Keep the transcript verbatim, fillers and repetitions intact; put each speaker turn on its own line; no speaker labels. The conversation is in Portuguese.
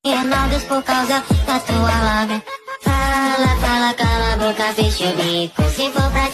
Ronaldos por causa da tua lábia. Fala, fala, cala a boca, fecha o bico. Se for pra